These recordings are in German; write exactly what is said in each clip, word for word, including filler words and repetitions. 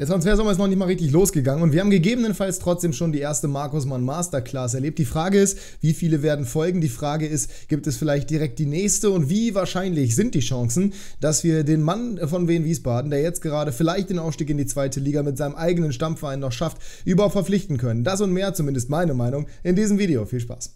Der Transfersommer ist noch nicht mal richtig losgegangen und wir haben gegebenenfalls trotzdem schon die erste Markus Mann Masterclass erlebt. Die Frage ist, wie viele werden folgen? Die Frage ist, gibt es vielleicht direkt die nächste? Und wie wahrscheinlich sind die Chancen, dass wir den Mann von Wien Wiesbaden, der jetzt gerade vielleicht den Aufstieg in die zweite Liga mit seinem eigenen Stammverein noch schafft, überhaupt verpflichten können? Das und mehr, zumindest meine Meinung, in diesem Video. Viel Spaß!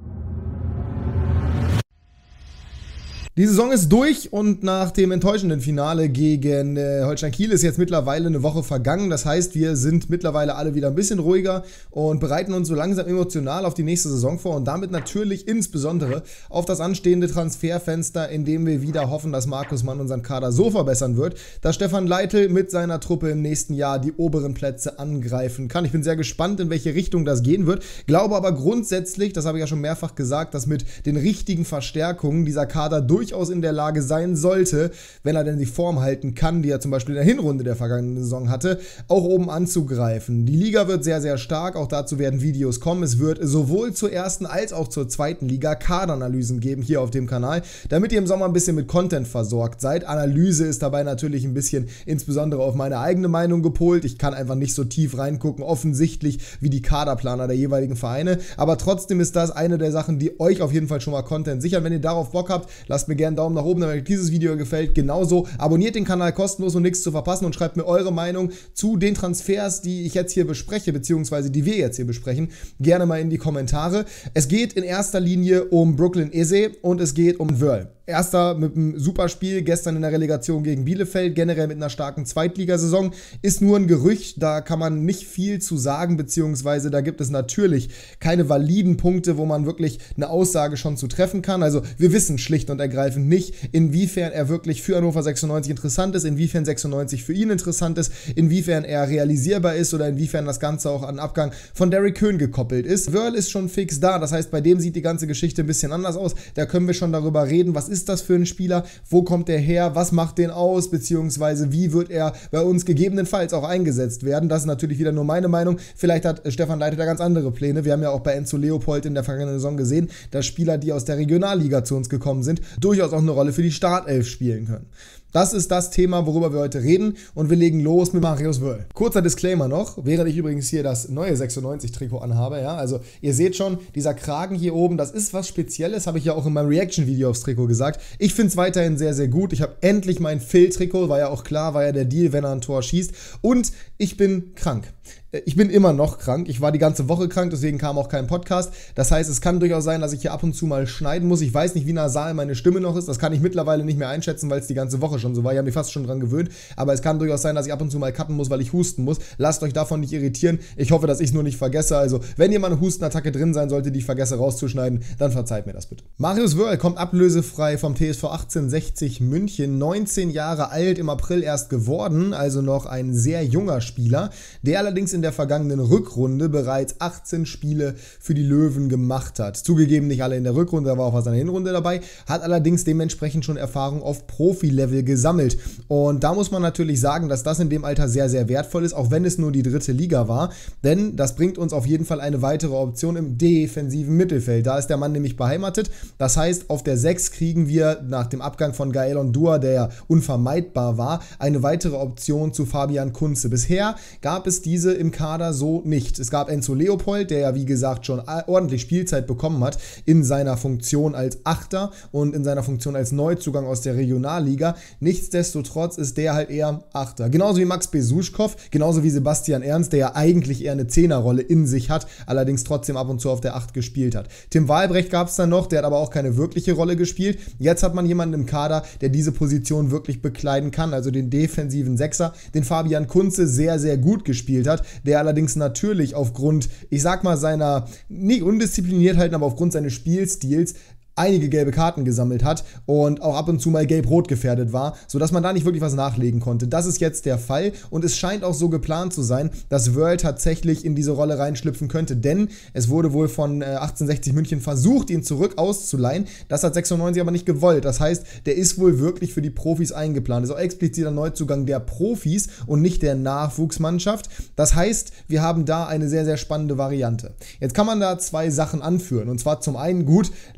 Die Saison ist durch und nach dem enttäuschenden Finale gegen äh, Holstein Kiel ist jetzt mittlerweile eine Woche vergangen. Das heißt, wir sind mittlerweile alle wieder ein bisschen ruhiger und bereiten uns so langsam emotional auf die nächste Saison vor und damit natürlich insbesondere auf das anstehende Transferfenster, in dem wir wieder hoffen, dass Markus Mann unseren Kader so verbessern wird, dass Stefan Leitl mit seiner Truppe im nächsten Jahr die oberen Plätze angreifen kann. Ich bin sehr gespannt, in welche Richtung das gehen wird, glaube aber grundsätzlich, das habe ich ja schon mehrfach gesagt, dass mit den richtigen Verstärkungen dieser Kader durch durchaus in der Lage sein sollte, wenn er denn die Form halten kann, die er zum Beispiel in der Hinrunde der vergangenen Saison hatte, auch oben anzugreifen. Die Liga wird sehr, sehr stark, auch dazu werden Videos kommen. Es wird sowohl zur ersten als auch zur zweiten Liga Kaderanalysen geben hier auf dem Kanal, damit ihr im Sommer ein bisschen mit Content versorgt seid. Analyse ist dabei natürlich ein bisschen insbesondere auf meine eigene Meinung gepolt. Ich kann einfach nicht so tief reingucken, offensichtlich wie die Kaderplaner der jeweiligen Vereine, aber trotzdem ist das eine der Sachen, die euch auf jeden Fall schon mal Content sichern. Wenn ihr darauf Bock habt, lasst mir gerne einen Daumen nach oben, wenn euch dieses Video gefällt. Genauso abonniert den Kanal kostenlos, um nichts zu verpassen und schreibt mir eure Meinung zu den Transfers, die ich jetzt hier bespreche, beziehungsweise die wir jetzt hier besprechen, gerne mal in die Kommentare. Es geht in erster Linie um Brooklyn Eze und es geht um Wörl. Erster mit einem super Spiel, gestern in der Relegation gegen Bielefeld, generell mit einer starken Zweitligasaison, ist nur ein Gerücht, da kann man nicht viel zu sagen, beziehungsweise da gibt es natürlich keine validen Punkte, wo man wirklich eine Aussage schon zu treffen kann. Also wir wissen schlicht und ergreifend nicht, inwiefern er wirklich für Hannover sechsundneunzig interessant ist, inwiefern sechsundneunzig für ihn interessant ist, inwiefern er realisierbar ist oder inwiefern das Ganze auch an Abgang von Derrick Köhn gekoppelt ist. Wörl ist schon fix da, das heißt, bei dem sieht die ganze Geschichte ein bisschen anders aus. Da können wir schon darüber reden, was ist das für ein Spieler, wo kommt er her, was macht den aus, beziehungsweise wie wird er bei uns gegebenenfalls auch eingesetzt werden. Das ist natürlich wieder nur meine Meinung. Vielleicht hat Stefan Leitl da ganz andere Pläne. Wir haben ja auch bei Enzo Leopold in der vergangenen Saison gesehen, dass Spieler, die aus der Regionalliga zu uns gekommen sind, durchaus auch eine Rolle für die Startelf spielen können. Das ist das Thema, worüber wir heute reden und wir legen los mit Marius Wörl. Kurzer Disclaimer noch, während ich übrigens hier das neue sechsundneunzig-Trikot anhabe, ja, also ihr seht schon, dieser Kragen hier oben, das ist was Spezielles, habe ich ja auch in meinem Reaction-Video aufs Trikot gesagt. Ich finde es weiterhin sehr, sehr gut. Ich habe endlich mein Phil-Trikot, war ja auch klar, war ja der Deal, wenn er ein Tor schießt und ich bin krank. Ich bin immer noch krank. Ich war die ganze Woche krank, deswegen kam auch kein Podcast. Das heißt, es kann durchaus sein, dass ich hier ab und zu mal schneiden muss. Ich weiß nicht, wie nasal meine Stimme noch ist. Das kann ich mittlerweile nicht mehr einschätzen, weil es die ganze Woche schon so war. Ich habe mich fast schon dran gewöhnt. Aber es kann durchaus sein, dass ich ab und zu mal cutten muss, weil ich husten muss. Lasst euch davon nicht irritieren. Ich hoffe, dass ich es nur nicht vergesse. Also, wenn hier mal eine Hustenattacke drin sein sollte, die ich vergesse rauszuschneiden, dann verzeiht mir das bitte. Marius Wörl kommt ablösefrei vom T S V achtzehnhundertsechzig München. neunzehn Jahre alt, im April erst geworden. Also noch ein sehr junger Spieler, der allerdings in der vergangenen Rückrunde bereits achtzehn Spiele für die Löwen gemacht hat. Zugegeben nicht alle in der Rückrunde, da war auch was in der Hinrunde dabei, hat allerdings dementsprechend schon Erfahrung auf Profi-Level gesammelt. Und da muss man natürlich sagen, dass das in dem Alter sehr, sehr wertvoll ist, auch wenn es nur die dritte Liga war, denn das bringt uns auf jeden Fall eine weitere Option im defensiven Mittelfeld. Da ist der Mann nämlich beheimatet. Das heißt, auf der sechs kriegen wir nach dem Abgang von Gael Ondua, der ja unvermeidbar war, eine weitere Option zu Fabian Kunze. Bisher gab es diese im Kader so nicht. Es gab Enzo Leopold, der ja wie gesagt schon ordentlich Spielzeit bekommen hat in seiner Funktion als Achter und in seiner Funktion als Neuzugang aus der Regionalliga. Nichtsdestotrotz ist der halt eher Achter. Genauso wie Max Besuschkow, genauso wie Sebastian Ernst, der ja eigentlich eher eine Zehnerrolle in sich hat, allerdings trotzdem ab und zu auf der acht gespielt hat. Tim Wahlbrecht gab es dann noch, der hat aber auch keine wirkliche Rolle gespielt. Jetzt hat man jemanden im Kader, der diese Position wirklich bekleiden kann, also den defensiven Sechser, den Fabian Kunze sehr, sehr gut gespielt hat, der allerdings natürlich aufgrund, ich sag mal, seiner, nicht Undiszipliniertheit, aber aufgrund seines Spielstils einige gelbe Karten gesammelt hat und auch ab und zu mal gelb-rot gefährdet war, sodass man da nicht wirklich was nachlegen konnte. Das ist jetzt der Fall und es scheint auch so geplant zu sein, dass Wörl tatsächlich in diese Rolle reinschlüpfen könnte, denn es wurde wohl von äh, achtzehnhundertsechzig München versucht, ihn zurück auszuleihen. Das hat sechsundneunzig aber nicht gewollt. Das heißt, der ist wohl wirklich für die Profis eingeplant. Das ist auch expliziter Neuzugang der Profis und nicht der Nachwuchsmannschaft. Das heißt, wir haben da eine sehr, sehr spannende Variante. Jetzt kann man da zwei Sachen anführen und zwar zum einen, gut, letztes Jahr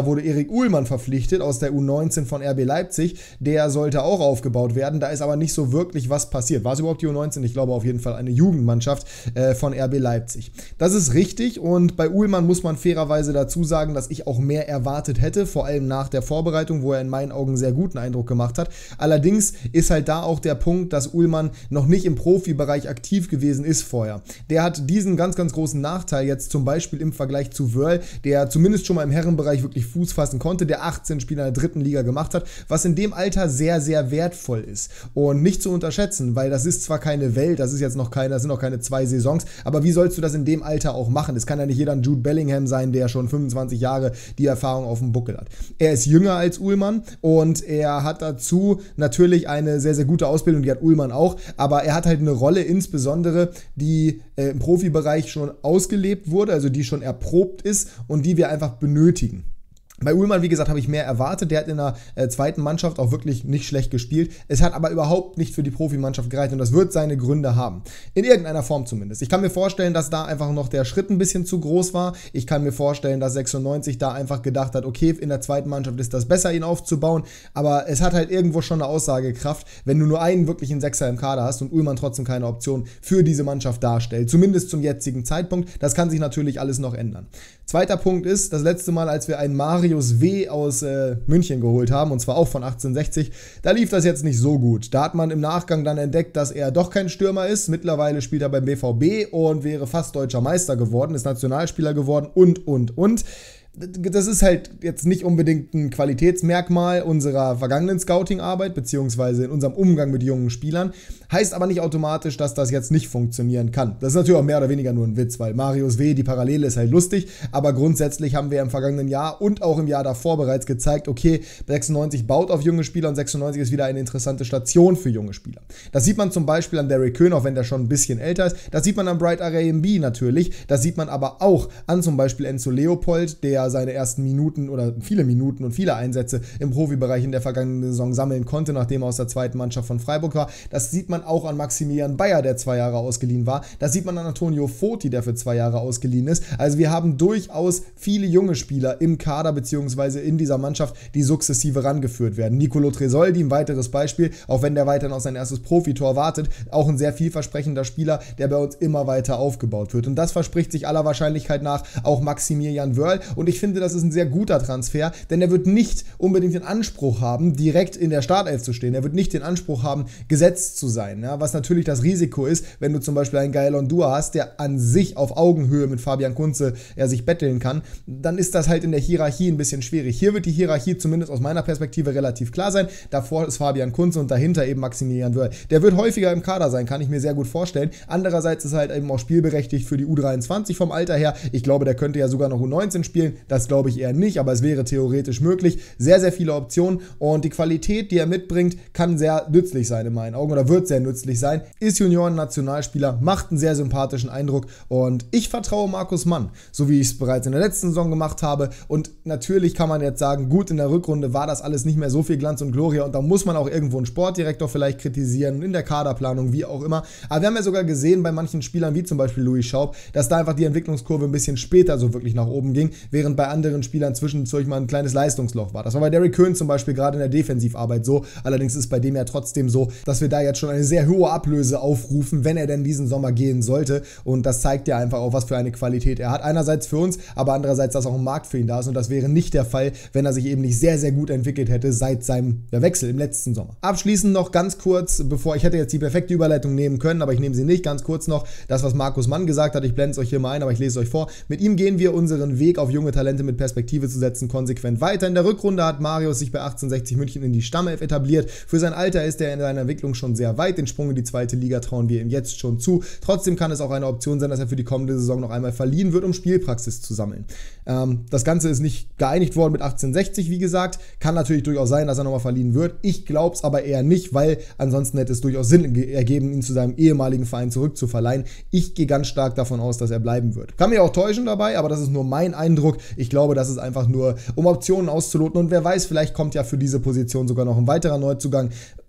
Jahr wurde Erik Uhlmann verpflichtet aus der U neunzehn von R B Leipzig. Der sollte auch aufgebaut werden. Da ist aber nicht so wirklich was passiert. War es überhaupt die U neunzehn? Ich glaube auf jeden Fall eine Jugendmannschaft äh, von R B Leipzig. Das ist richtig und bei Uhlmann muss man fairerweise dazu sagen, dass ich auch mehr erwartet hätte, vor allem nach der Vorbereitung, wo er in meinen Augen sehr guten Eindruck gemacht hat. Allerdings ist halt da auch der Punkt, dass Uhlmann noch nicht im Profibereich aktiv gewesen ist vorher. Der hat diesen ganz, ganz großen Nachteil jetzt zum Beispiel im Vergleich zu Wörl, der zumindest schon mal im Herrenbereich wirklich Fuß fassen konnte, der achtzehn Spiele in der dritten Liga gemacht hat, was in dem Alter sehr, sehr wertvoll ist und nicht zu unterschätzen, weil das ist zwar keine Welt, das ist jetzt noch keine, das sind noch keine zwei Saisons, aber wie sollst du das in dem Alter auch machen? Es kann ja nicht jeder ein Jude Bellingham sein, der schon fünfundzwanzig Jahre die Erfahrung auf dem Buckel hat. Er ist jünger als Uhlmann und er hat dazu natürlich eine sehr, sehr gute Ausbildung, die hat Uhlmann auch, aber er hat halt eine Rolle insbesondere, die äh, im Profibereich schon ausgelebt wurde, also die schon erprobt ist und die wir einfach benötigen. Bei Uhlmann, wie gesagt, habe ich mehr erwartet. Der hat in der äh, zweiten Mannschaft auch wirklich nicht schlecht gespielt. Es hat aber überhaupt nicht für die Profimannschaft gereicht und das wird seine Gründe haben. In irgendeiner Form zumindest. Ich kann mir vorstellen, dass da einfach noch der Schritt ein bisschen zu groß war. Ich kann mir vorstellen, dass sechsundneunzig da einfach gedacht hat, okay, in der zweiten Mannschaft ist das besser, ihn aufzubauen. Aber es hat halt irgendwo schon eine Aussagekraft, wenn du nur einen wirklichen Sechser im Kader hast und Uhlmann trotzdem keine Option für diese Mannschaft darstellt. Zumindest zum jetzigen Zeitpunkt. Das kann sich natürlich alles noch ändern. Zweiter Punkt ist, das letzte Mal, als wir einen Marius W. aus äh, München geholt haben, und zwar auch von achtzehnhundertsechzig, da lief das jetzt nicht so gut. Da hat man im Nachgang dann entdeckt, dass er doch kein Stürmer ist. Mittlerweile spielt er beim B V B und wäre fast deutscher Meister geworden, ist Nationalspieler geworden und, und, und. Das ist halt jetzt nicht unbedingt ein Qualitätsmerkmal unserer vergangenen Scouting-Arbeit, beziehungsweise in unserem Umgang mit jungen Spielern. Heißt aber nicht automatisch, dass das jetzt nicht funktionieren kann. Das ist natürlich auch mehr oder weniger nur ein Witz, weil Marius W., die Parallele ist halt lustig, aber grundsätzlich haben wir im vergangenen Jahr und auch im Jahr davor bereits gezeigt, okay, sechsundneunzig baut auf junge Spieler und sechsundneunzig ist wieder eine interessante Station für junge Spieler. Das sieht man zum Beispiel an Derrick Köhn, auch wenn der schon ein bisschen älter ist. Das sieht man an Bright R A M B natürlich. Das sieht man aber auch an zum Beispiel Enzo Leopold, der seine ersten Minuten oder viele Minuten und viele Einsätze im Profibereich in der vergangenen Saison sammeln konnte, nachdem er aus der zweiten Mannschaft von Freiburg war. Das sieht man auch an Maximilian Bayer, der zwei Jahre ausgeliehen war. Das sieht man an Antonio Foti, der für zwei Jahre ausgeliehen ist. Also wir haben durchaus viele junge Spieler im Kader bzw. in dieser Mannschaft, die sukzessive rangeführt werden. Nicolo Tresoldi, ein weiteres Beispiel, auch wenn der weiterhin auf sein erstes Profitor wartet, auch ein sehr vielversprechender Spieler, der bei uns immer weiter aufgebaut wird. Und das verspricht sich aller Wahrscheinlichkeit nach auch Maximilian Wörl. Und ich finde, das ist ein sehr guter Transfer, denn er wird nicht unbedingt den Anspruch haben, direkt in der Startelf zu stehen. Er wird nicht den Anspruch haben, gesetzt zu sein. Ja, was natürlich das Risiko ist, wenn du zum Beispiel einen Gaelon Dua hast, der an sich auf Augenhöhe mit Fabian Kunze er sich betteln kann, dann ist das halt in der Hierarchie ein bisschen schwierig. Hier wird die Hierarchie zumindest aus meiner Perspektive relativ klar sein. Davor ist Fabian Kunze und dahinter eben Maximilian Wörl. Der wird häufiger im Kader sein, kann ich mir sehr gut vorstellen. Andererseits ist er halt eben auch spielberechtigt für die U dreiundzwanzig vom Alter her. Ich glaube, der könnte ja sogar noch U neunzehn spielen. Das glaube ich eher nicht, aber es wäre theoretisch möglich. Sehr, sehr viele Optionen und die Qualität, die er mitbringt, kann sehr nützlich sein in meinen Augen oder wird sehr nützlich sein. Ist Junioren-Nationalspieler, macht einen sehr sympathischen Eindruck und ich vertraue Markus Mann, so wie ich es bereits in der letzten Saison gemacht habe und natürlich kann man jetzt sagen, gut, in der Rückrunde war das alles nicht mehr so viel Glanz und Gloria und da muss man auch irgendwo einen Sportdirektor vielleicht kritisieren, in der Kaderplanung, wie auch immer, aber wir haben ja sogar gesehen bei manchen Spielern, wie zum Beispiel Louis Schaub, dass da einfach die Entwicklungskurve ein bisschen später so wirklich nach oben ging, während bei anderen Spielern zwischendurch mal ein kleines Leistungsloch war. Das war bei Derrick Köhn zum Beispiel gerade in der Defensivarbeit so, allerdings ist bei dem ja trotzdem so, dass wir da jetzt schon eine sehr hohe Ablöse aufrufen, wenn er denn diesen Sommer gehen sollte und das zeigt ja einfach auch, was für eine Qualität er hat. Einerseits für uns, aber andererseits, dass auch ein Markt für ihn da ist und das wäre nicht der Fall, wenn er sich eben nicht sehr, sehr gut entwickelt hätte seit seinem Wechsel im letzten Sommer. Abschließend noch ganz kurz, bevor ich hätte jetzt die perfekte Überleitung nehmen können, aber ich nehme sie nicht, ganz kurz noch das, was Markus Mann gesagt hat, ich blende es euch hier mal ein, aber ich lese es euch vor. Mit ihm gehen wir unseren Weg auf junge Talente mit Perspektive zu setzen, konsequent weiter. In der Rückrunde hat Marius sich bei achtzehnhundertsechzig München in die Stammelf etabliert. Für sein Alter ist er in seiner Entwicklung schon sehr weit. Den Sprung in die zweite Liga trauen wir ihm jetzt schon zu. Trotzdem kann es auch eine Option sein, dass er für die kommende Saison noch einmal verliehen wird, um Spielpraxis zu sammeln. Ähm, das Ganze ist nicht geeinigt worden mit achtzehnhundertsechzig, wie gesagt. Kann natürlich durchaus sein, dass er nochmal verliehen wird. Ich glaube es aber eher nicht, weil ansonsten hätte es durchaus Sinn ergeben, ihn zu seinem ehemaligen Verein zurückzuverleihen. Ich gehe ganz stark davon aus, dass er bleiben wird. Kann mich auch täuschen dabei, aber das ist nur mein Eindruck. Ich glaube, das ist einfach nur, um Optionen auszuloten und wer weiß, vielleicht kommt ja für diese Position sogar noch ein weiterer Neuzugang.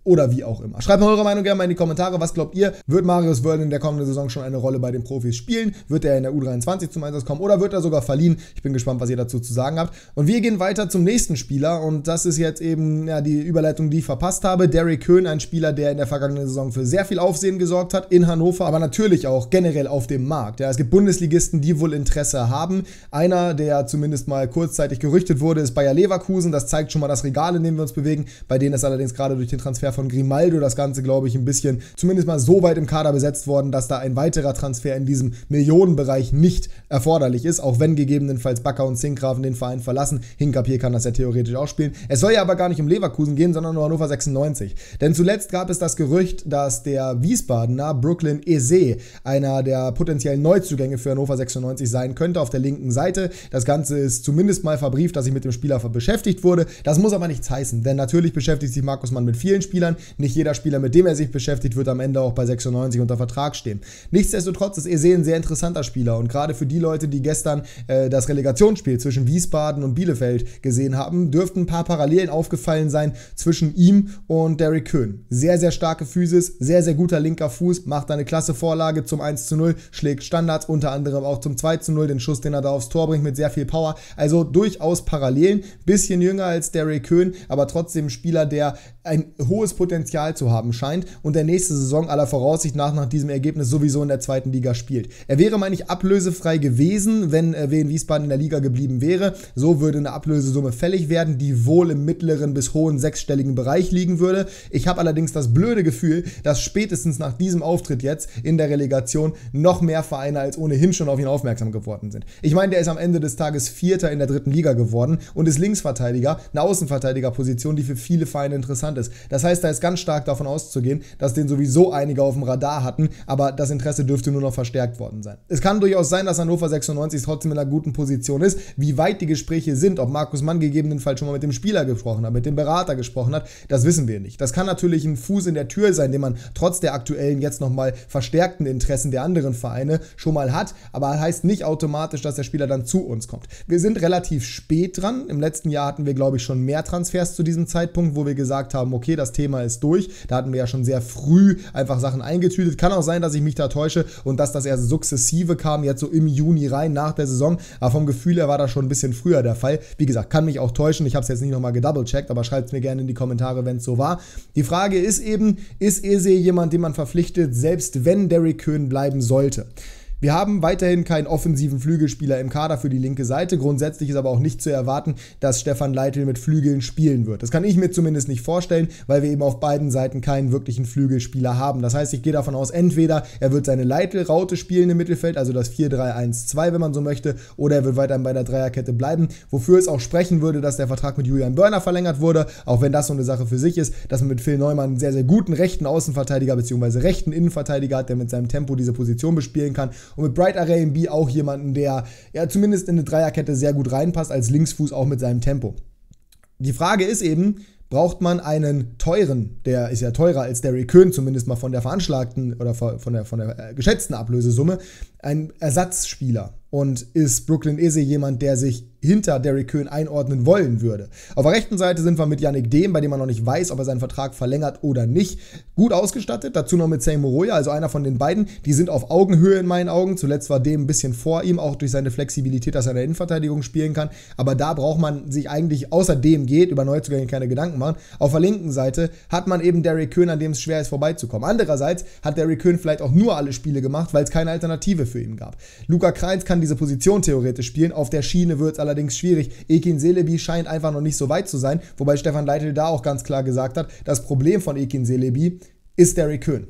oder wie auch immer. Schreibt mal eure Meinung gerne mal in die Kommentare. Was glaubt ihr? Wird Marius Wörl in der kommenden Saison schon eine Rolle bei den Profis spielen? Wird er in der U dreiundzwanzig zum Einsatz kommen oder wird er sogar verliehen? Ich bin gespannt, was ihr dazu zu sagen habt. Und wir gehen weiter zum nächsten Spieler und das ist jetzt eben ja, die Überleitung, die ich verpasst habe. Derrick Köhn, ein Spieler, der in der vergangenen Saison für sehr viel Aufsehen gesorgt hat in Hannover, aber natürlich auch generell auf dem Markt. Ja, es gibt Bundesligisten, die wohl Interesse haben. Einer, der zumindest mal kurzzeitig gerüchtet wurde, ist Bayer Leverkusen. Das zeigt schon mal das Regal, in dem wir uns bewegen. Bei denen ist allerdings gerade durch den Transfer von Grimaldo das Ganze, glaube ich, ein bisschen zumindest mal so weit im Kader besetzt worden, dass da ein weiterer Transfer in diesem Millionenbereich nicht erforderlich ist, auch wenn gegebenenfalls Bakker und Zinkgrafen den Verein verlassen. Hinkapier kann das ja theoretisch auch spielen. Es soll ja aber gar nicht um Leverkusen gehen, sondern um Hannover sechsundneunzig. Denn zuletzt gab es das Gerücht, dass der Wiesbadener Brooklyn Eze einer der potenziellen Neuzugänge für Hannover sechsundneunzig sein könnte auf der linken Seite. Das Ganze ist zumindest mal verbrieft, dass sich mit dem Spieler beschäftigt wurde. Das muss aber nichts heißen, denn natürlich beschäftigt sich Markus Mann mit vielen Spielern. Nicht jeder Spieler, mit dem er sich beschäftigt, wird am Ende auch bei sechsundneunzig unter Vertrag stehen. Nichtsdestotrotz ist Eze ein sehr interessanter Spieler und gerade für die Leute, die gestern äh, das Relegationsspiel zwischen Wiesbaden und Bielefeld gesehen haben, dürften ein paar Parallelen aufgefallen sein zwischen ihm und Derrick Köhn. Sehr, sehr starke Physis, sehr, sehr guter linker Fuß, macht eine klasse Vorlage zum eins zu null, schlägt Standards, unter anderem auch zum zwei zu null, den Schuss, den er da aufs Tor bringt mit sehr viel Power. Also durchaus Parallelen, bisschen jünger als Derrick Köhn, aber trotzdem ein Spieler, der ein hohes Potenzial zu haben scheint und der nächste Saison aller Voraussicht nach nach diesem Ergebnis sowieso in der zweiten Liga spielt. Er wäre, meine ich, ablösefrei gewesen, wenn äh, Wien Wiesbaden in der Liga geblieben wäre. So würde eine Ablösesumme fällig werden, die wohl im mittleren bis hohen sechsstelligen Bereich liegen würde. Ich habe allerdings das blöde Gefühl, dass spätestens nach diesem Auftritt jetzt in der Relegation noch mehr Vereine als ohnehin schon auf ihn aufmerksam geworden sind. Ich meine, der ist am Ende des Tages Vierter in der dritten Liga geworden und ist Linksverteidiger, eine Außenverteidigerposition, die für viele Vereine interessant ist. Das heißt, da ist ganz stark davon auszugehen, dass den sowieso einige auf dem Radar hatten, aber das Interesse dürfte nur noch verstärkt worden sein. Es kann durchaus sein, dass Hannover sechsundneunzig trotzdem in einer guten Position ist. Wie weit die Gespräche sind, ob Markus Mann gegebenenfalls schon mal mit dem Spieler gesprochen hat, mit dem Berater gesprochen hat, das wissen wir nicht. Das kann natürlich ein Fuß in der Tür sein, den man trotz der aktuellen, jetzt nochmal verstärkten Interessen der anderen Vereine schon mal hat, aber heißt nicht automatisch, dass der Spieler dann zu uns kommt. Wir sind relativ spät dran. Im letzten Jahr hatten wir, glaube ich, schon mehr Transfers zu diesem Zeitpunkt, wo wir gesagt haben, okay, das Thema ist durch. Da hatten wir ja schon sehr früh einfach Sachen eingetütet. Kann auch sein, dass ich mich da täusche und dass das erst sukzessive kam, jetzt so im Juni rein nach der Saison. Aber vom Gefühl her war das schon ein bisschen früher der Fall. Wie gesagt, kann mich auch täuschen. Ich habe es jetzt nicht nochmal gedoublecheckt, aber schreibt es mir gerne in die Kommentare, wenn es so war. Die Frage ist eben, ist Eze jemand, den man verpflichtet, selbst wenn Derrick Köhn bleiben sollte? Wir haben weiterhin keinen offensiven Flügelspieler im Kader für die linke Seite. Grundsätzlich ist aber auch nicht zu erwarten, dass Stefan Leitl mit Flügeln spielen wird. Das kann ich mir zumindest nicht vorstellen, weil wir eben auf beiden Seiten keinen wirklichen Flügelspieler haben. Das heißt, ich gehe davon aus, entweder er wird seine Leitl-Raute spielen im Mittelfeld, also das vier drei eins zwei, wenn man so möchte, oder er wird weiterhin bei der Dreierkette bleiben, wofür es auch sprechen würde, dass der Vertrag mit Julian Börner verlängert wurde, auch wenn das so eine Sache für sich ist, dass man mit Phil Neumann einen sehr, sehr guten rechten Außenverteidiger bzw. rechten Innenverteidiger hat, der mit seinem Tempo diese Position bespielen kann. Und mit Bright Araimbi auch jemanden, der ja zumindest in eine Dreierkette sehr gut reinpasst, als Linksfuß auch mit seinem Tempo. Die Frage ist eben, braucht man einen teuren, der ist ja teurer als Derrick Köhn, zumindest mal von der veranschlagten oder von der, von der geschätzten Ablösesumme, ein Ersatzspieler. Und ist Brooklyn Eze jemand, der sich hinter Derrick Köhn einordnen wollen würde? Auf der rechten Seite sind wir mit Yannick Dehm, bei dem man noch nicht weiß, ob er seinen Vertrag verlängert oder nicht, gut ausgestattet. Dazu noch mit Zane Moroja, also einer von den beiden. Die sind auf Augenhöhe in meinen Augen. Zuletzt war Dehm ein bisschen vor ihm, auch durch seine Flexibilität, dass er in der Innenverteidigung spielen kann. Aber da braucht man sich eigentlich, außer Dehm geht, über Neuzugänge keine Gedanken machen. Auf der linken Seite hat man eben Derrick Köhn, an dem es schwer ist, vorbeizukommen. Andererseits hat Derrick Köhn vielleicht auch nur alle Spiele gemacht, weil es keine Alternative für ihn gab. Luca Kreitz kann diese Position theoretisch spielen. Auf der Schiene wird es allerdings schwierig. Ekin Celebi scheint einfach noch nicht so weit zu sein, wobei Stefan Leitl da auch ganz klar gesagt hat, das Problem von Ekin Celebi ist Derrick Köhn.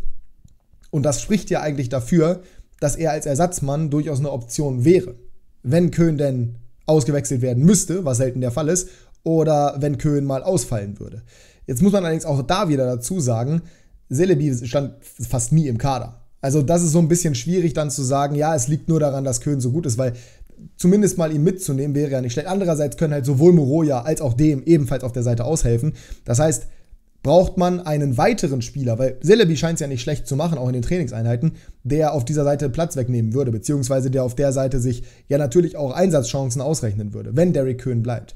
Und das spricht ja eigentlich dafür, dass er als Ersatzmann durchaus eine Option wäre. Wenn Köhn denn ausgewechselt werden müsste, was selten der Fall ist, oder wenn Köhn mal ausfallen würde. Jetzt muss man allerdings auch da wieder dazu sagen, Celebi stand fast nie im Kader. Also das ist so ein bisschen schwierig dann zu sagen, ja, es liegt nur daran, dass Köhn so gut ist, weil zumindest mal ihn mitzunehmen wäre ja nicht schlecht. Andererseits können halt sowohl Moroja als auch Dehm ebenfalls auf der Seite aushelfen. Das heißt, braucht man einen weiteren Spieler, weil Celebi scheint es ja nicht schlecht zu machen, auch in den Trainingseinheiten, der auf dieser Seite Platz wegnehmen würde, beziehungsweise der auf der Seite sich ja natürlich auch Einsatzchancen ausrechnen würde, wenn Derrick Köhn bleibt.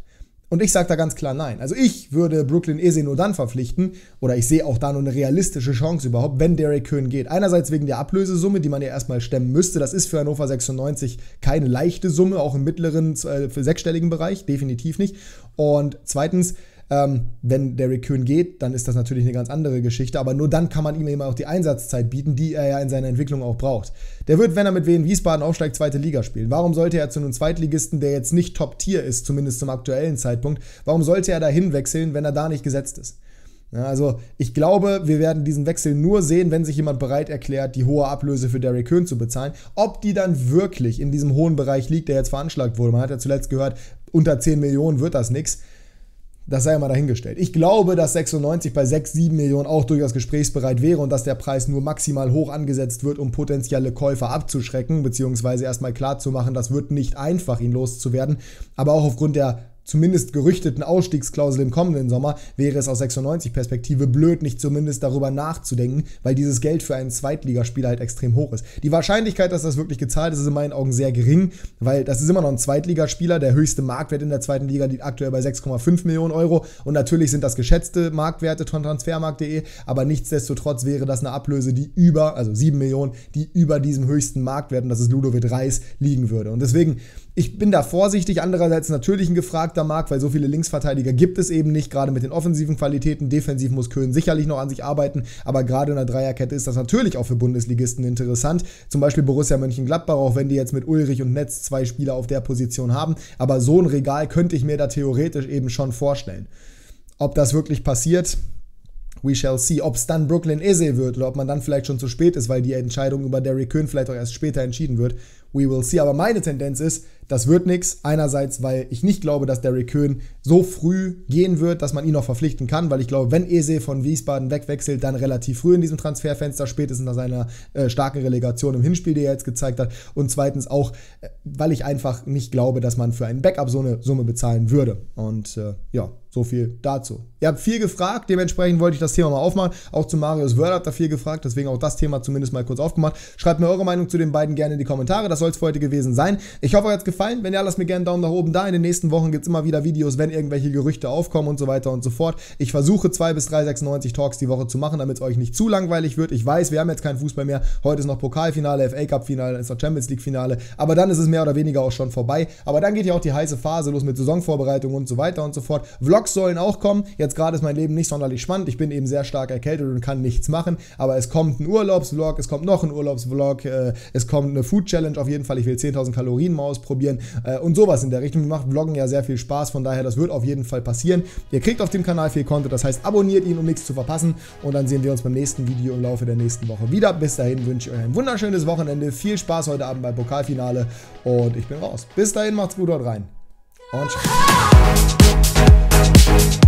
Und ich sage da ganz klar nein. Also ich würde Brooklyn Eze nur dann verpflichten, oder ich sehe auch da nur eine realistische Chance überhaupt, wenn Derrick Köhn geht. Einerseits wegen der Ablösesumme, die man ja erstmal stemmen müsste. Das ist für Hannover sechsundneunzig keine leichte Summe, auch im mittleren, äh, für sechsstelligen Bereich, definitiv nicht. Und zweitens, Ähm, wenn Derrick Köhn geht, dann ist das natürlich eine ganz andere Geschichte, aber nur dann kann man ihm eben auch die Einsatzzeit bieten, die er ja in seiner Entwicklung auch braucht. Der wird, wenn er mit Wien Wiesbaden aufsteigt, zweite Liga spielen. Warum sollte er zu einem Zweitligisten, der jetzt nicht Top-Tier ist, zumindest zum aktuellen Zeitpunkt, warum sollte er da hinwechseln, wenn er da nicht gesetzt ist? Ja, also ich glaube, wir werden diesen Wechsel nur sehen, wenn sich jemand bereit erklärt, die hohe Ablöse für Derrick Köhn zu bezahlen. Ob die dann wirklich in diesem hohen Bereich liegt, der jetzt veranschlagt wurde. Man hat ja zuletzt gehört, unter zehn Millionen wird das nichts. Das sei ja mal dahingestellt. Ich glaube, dass sechsundneunzig bei sechs, sieben Millionen auch durchaus gesprächsbereit wäre und dass der Preis nur maximal hoch angesetzt wird, um potenzielle Käufer abzuschrecken, beziehungsweise erstmal klarzumachen, das wird nicht einfach, ihn loszuwerden. Aber auch aufgrund der zumindest gerüchteten Ausstiegsklausel im kommenden Sommer wäre es aus sechsundneunzig-Perspektive blöd, nicht zumindest darüber nachzudenken, weil dieses Geld für einen Zweitligaspieler halt extrem hoch ist. Die Wahrscheinlichkeit, dass das wirklich gezahlt ist, ist in meinen Augen sehr gering, weil das ist immer noch ein Zweitligaspieler. Der höchste Marktwert in der zweiten Liga liegt aktuell bei sechs Komma fünf Millionen Euro und natürlich sind das geschätzte Marktwerte von transfermarkt punkt de, aber nichtsdestotrotz wäre das eine Ablöse, die über, also sieben Millionen, die über diesem höchsten Marktwert, und das ist Ludovic Reis, liegen würde. Und deswegen, ich bin da vorsichtig, andererseits natürlich ein gefragter Markt, weil so viele Linksverteidiger gibt es eben nicht, gerade mit den offensiven Qualitäten. Defensiv muss Köhn sicherlich noch an sich arbeiten, aber gerade in der Dreierkette ist das natürlich auch für Bundesligisten interessant. Zum Beispiel Borussia Mönchengladbach, auch wenn die jetzt mit Ulrich und Netz zwei Spieler auf der Position haben, aber so ein Regal könnte ich mir da theoretisch eben schon vorstellen. Ob das wirklich passiert, we shall see. Ob es dann Brooklyn Eze wird oder ob man dann vielleicht schon zu spät ist, weil die Entscheidung über Derrick Köhn vielleicht auch erst später entschieden wird, we will see. Aber meine Tendenz ist, das wird nichts. Einerseits, weil ich nicht glaube, dass Derrick Köhn so früh gehen wird, dass man ihn noch verpflichten kann, weil ich glaube, wenn Eze von Wiesbaden wegwechselt, dann relativ früh in diesem Transferfenster, spätestens nach seiner äh, starken Relegation im Hinspiel, die er jetzt gezeigt hat. Und zweitens auch, äh, weil ich einfach nicht glaube, dass man für einen Backup so eine Summe bezahlen würde. Und äh, ja, so viel dazu. Ihr habt viel gefragt, dementsprechend wollte ich das Thema mal aufmachen. Auch zu Marius Wörl habt ihr viel gefragt, deswegen auch das Thema zumindest mal kurz aufgemacht. Schreibt mir eure Meinung zu den beiden gerne in die Kommentare. Das soll es für heute gewesen sein. Ich hoffe, euch hat es gefallen. Wenn ihr lasst mir gerne einen Daumen nach oben da. In den nächsten Wochen gibt es immer wieder Videos, wenn irgendwelche Gerüchte aufkommen und so weiter und so fort. Ich versuche zwei bis drei sechsundneunzig Talks die Woche zu machen, damit es euch nicht zu langweilig wird. Ich weiß, wir haben jetzt keinen Fußball mehr. Heute ist noch Pokalfinale, F A Cup Finale, dann ist noch Champions League Finale. Aber dann ist es mehr oder weniger auch schon vorbei. Aber dann geht ja auch die heiße Phase los mit Saisonvorbereitung und so weiter und so fort. Vlogs sollen auch kommen. Jetzt gerade ist mein Leben nicht sonderlich spannend. Ich bin eben sehr stark erkältet und kann nichts machen. Aber es kommt ein Urlaubsvlog, es kommt noch ein Urlaubsvlog, äh, es kommt eine Food Challenge auf jeden Fall. Ich will zehntausend Kalorien mal ausprobieren äh, und sowas in der Richtung. Mir macht Vloggen ja sehr viel Spaß, von daher, das wird auf jeden Fall passieren. Ihr kriegt auf dem Kanal viel Content, das heißt, abonniert ihn, um nichts zu verpassen. Und dann sehen wir uns beim nächsten Video im Laufe der nächsten Woche wieder. Bis dahin wünsche ich euch ein wunderschönes Wochenende. Viel Spaß heute Abend beim Pokalfinale und ich bin raus. Bis dahin, macht's gut, haut rein und ciao.